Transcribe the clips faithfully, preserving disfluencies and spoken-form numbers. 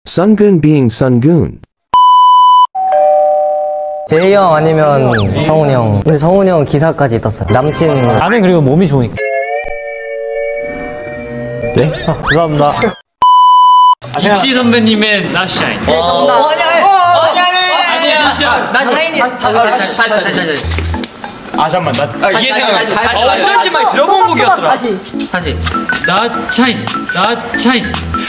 SUNGHOON being SUNGHOON. 제이 형 아니면 성훈이 형. 근데 성훈이 형 기사까지 떴어요. 남친. 나는 그리고 몸이 좋으니까. 네? 아, 감사합니다. 이치 선배님의 나 샤인. 어, 아니야, 아니야, 아니야. 나 샤인이. 다시, 다시, 다시, 다시, 다시. 아 잠만 나. 아, 이게 생각났어. 어쩐지 많이 들어본 곡이었더라. 다시, 다시. 나 샤인, 나 샤인.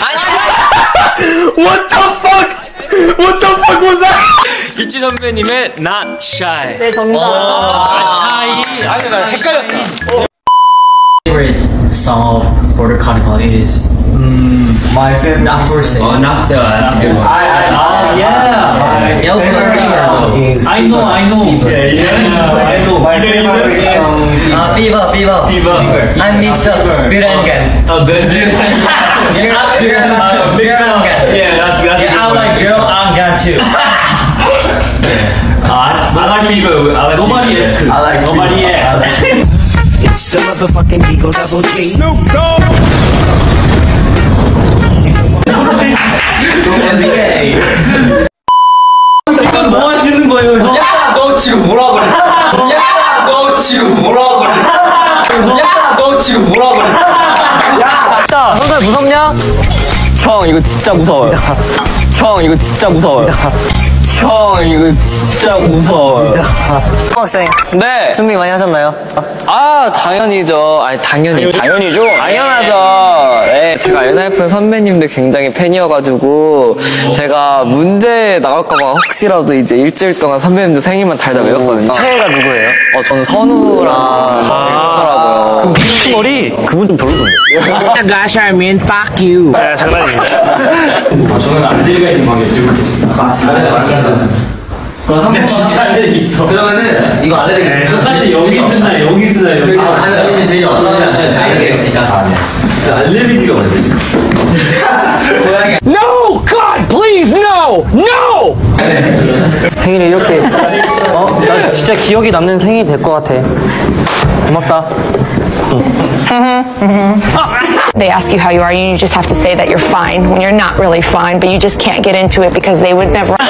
What the fuck? What the fuck was that? 이치 선배님의 나 샤인. 네, 정답. 나 샤인. 아니 나 헷갈렸다. Favorite song of Border Carnival is mm, my favorite. Not for sale. Oh, not so. That's a good one. I, I, Oh yeah. My favorite I know, I know. Yeah, yeah. I know. My favorite song is 아, 비바, 비바. Fever. I'm 미스터 비란간. Oh, the 비란간. Yeah, that's that's. Yeah, I like Girl on Gun too. I, I like Fever. I like nobody else. I like nobody Fever. else. It's the motherfucking Eagle Double G. Snoop Dogg. 지금 뭐 하시는 거예요, 형? 야, 너 지금 뭐라 그래? 야, 너 지금 뭐라 그래? 야, 너 지금 뭐라 그래? 야, 형들 무섭냐? 형, 이거 진짜 무서워요. 형, 이거 진짜 무서워요. 형, 이거 진짜 무서워요. 학생. 네. 준비 많이 하셨나요? 아, 당연히죠. 아니, 당연히. 당연히죠. 당연하죠. 네, 제가 엔하이픈 선배님들 굉장히 팬이어가지고, 제가 문제 나올까봐 혹시라도 이제 일주일 동안 선배님들 생일만 달다 외웠거든요. 최애가 누구예요? 어, 저는 선우랑 계시더라고요. 그 머리, 그분 좀 별로던데. Gosh, I mean, fuck you. 아, 장난이에요. 저는 안드레가 있는 방에 들고 있겠습니다. 아, 진짜? 그럼 한 번 진짜 안드레 있어. 그러면은 이거 알레르기 있으면 똑같이 여기 있으나 여기 있으나 여기. 아니, 이제 되게 어쩌면 알레르기가 있으니까 다 아니야. 알레르기가 뭐지? 고양이. No! God, please, no! No! 생일이 이렇게. 어? 나 진짜 기억이 남는 생일이 될 것 같아. 고맙다. They ask you how you are, and you just have to say that you're fine when you're not really fine, but you just can't get into it because they would never.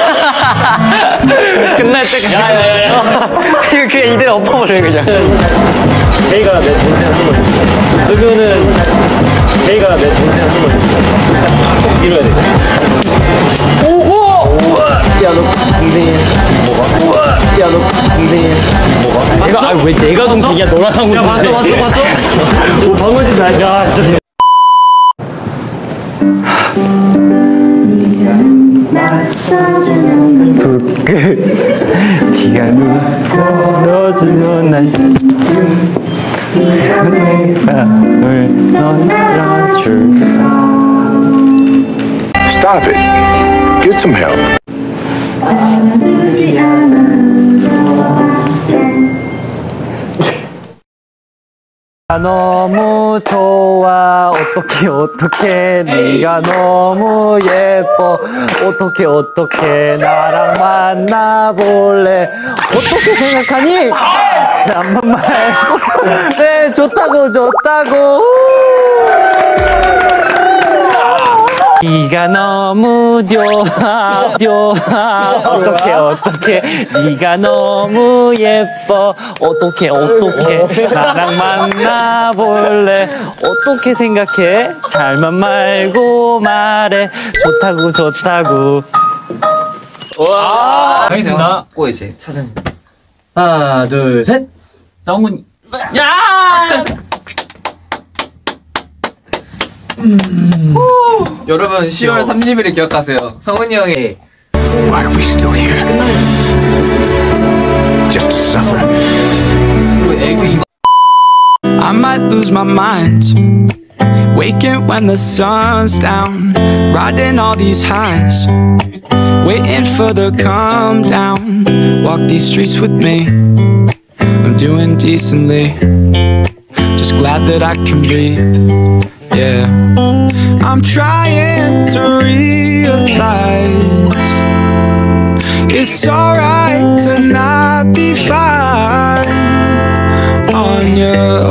끝날 때까지. 이거 그냥 이대로 엎어버려, 그냥. 제이가 내 동생 한 번. 그러면은, 제이가 내 동생 한 번. 꼭 밀어야 돼. 오! 야, 너 동생이 뭐가? 야, 너 동생이 뭐가? 내가, 아, 왜 내가 동생이야? 너랑 하고 있는데. 야, 봤어, 봤어, 봤어? 뭐, 방금 나, 야, 진짜. 불끝 네가 눈 떨어주면 난 지금 내 맘을 너라줄까. Stop it. Get some help. 너무 좋아 어떡해 어떡해 네가 너무 예뻐 어떡해 어떡해 나랑 만나볼래 어떻게 생각하니? 잠만 말고 네 좋다고 좋다고 네가 너무 좋아 좋아 어떡해 어떡해 네가 너무 예뻐 어떡해 어떡해 나랑 만나볼래 어떻게 생각해 잘만 말고 말해 좋다고 좋다고. 와. 알겠습니다. 꼭 이제 찾은. 하나 둘 셋. 정훈. 야! 여러분, 시월 삼십일을 기억하세요. 성훈이 형의. Why are we still here? Just to suffer. I might lose my mind, waking when the sun's down, riding all these highs, waiting for the calm down. Walk these streets with me, I'm doing decently, just glad that I can breathe. Yeah, I'm trying to realize it's alright to not be fine on your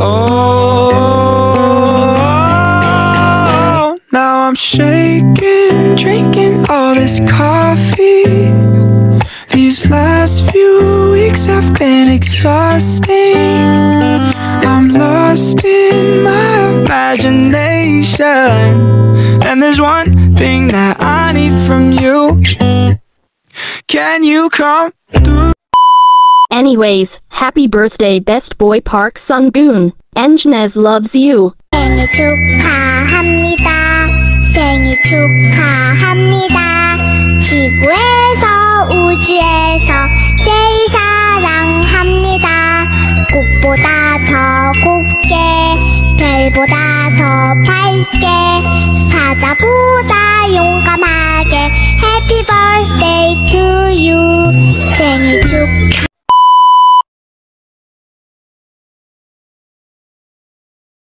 own. Now I'm shaking, drinking all this coffee. These last few weeks have been exhausting. I'm lost in my imagination, and there's one thing that I need from you. Can you come through? Anyways, happy birthday best boy Park SUNGHOON. Engnes loves you. 생일 축하합니다. 생일 축하합니다. 지구에서 우주에서 제일 사랑합니다. 꽃보다 더 곱게 별보다 더 밝게 사자보다 용감하게 Happy birthday to you. 생일 축하